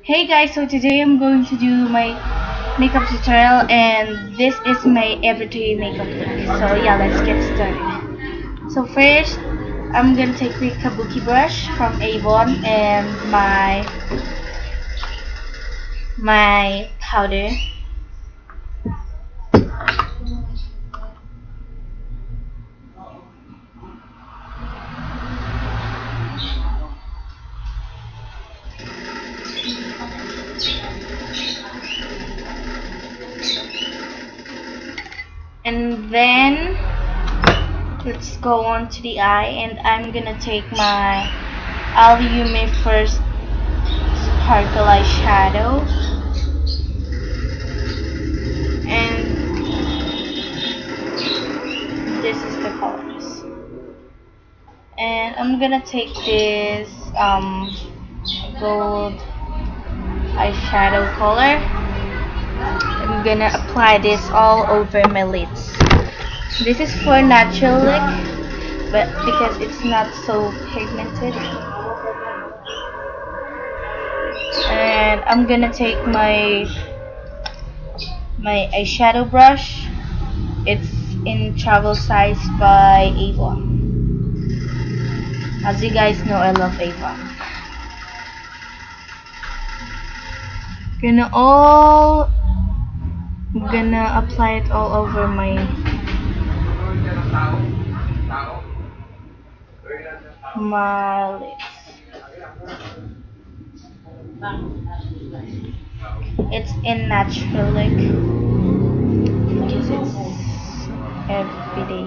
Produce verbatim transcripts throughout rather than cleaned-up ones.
Hey guys, so today I'm going to do my makeup tutorial and this is my everyday makeup look. So yeah, let's get started. So first, I'm gonna take the kabuki brush from Avon and my my powder. And then let's go on to the eye, and I'm gonna take my Allume First Sparkle Eyeshadow, and this is the colors. And I'm gonna take this um, gold eyeshadow color. I'm gonna apply this all over my lids. This is for natural look, but because it's not so pigmented. And I'm gonna take my my eyeshadow brush. It's in travel size by Avon. As you guys know, I love Avon. Gonna all I'm gonna apply it all over my my lips. It's in natural look because it's everyday.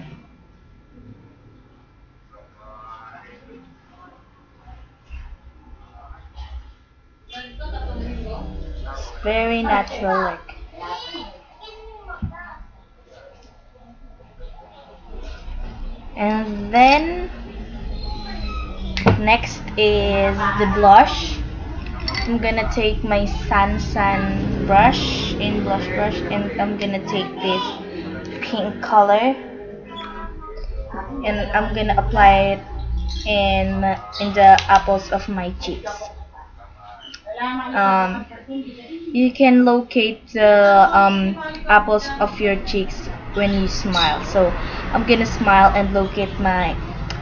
It's very natural look. And then next is the blush. I'm gonna take my Sansan brush in blush brush, and I'm gonna take this pink color, and I'm gonna apply it in in the apples of my cheeks. Um, you can locate the um, apples of your cheeks when you smile. So I'm gonna smile and locate my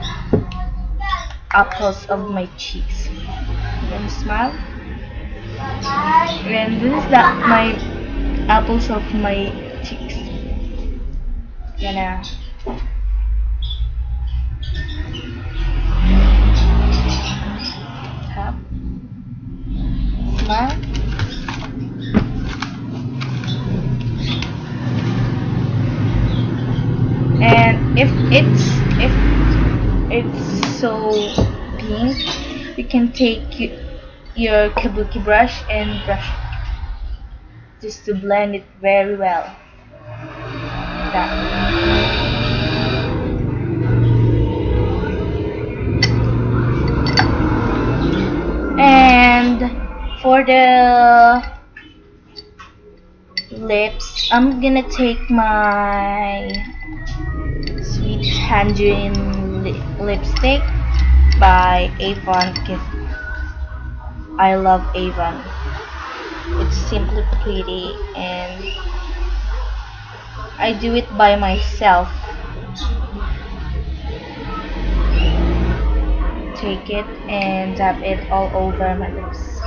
apples of my cheeks. I'm gonna smile. And this is that my apples of my cheeks. Gonna tap, smile, and if it's if it's so pink, you can take your kabuki brush and brush it just to blend it very well. Like that. And for the lips, I'm gonna take my Sweet Tangerine li lipstick by Avon because I love Avon. It's simply pretty, and I do it by myself. Take it and dab it all over my lips.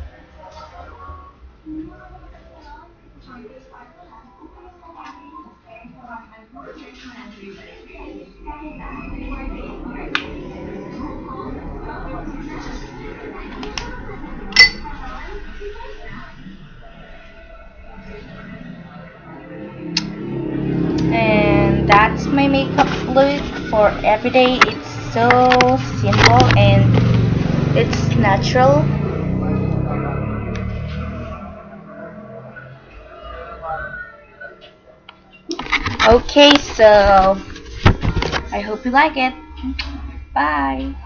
And that's my makeup look for everyday. It's so simple and it's natural. Okay, so I hope you like it. Bye.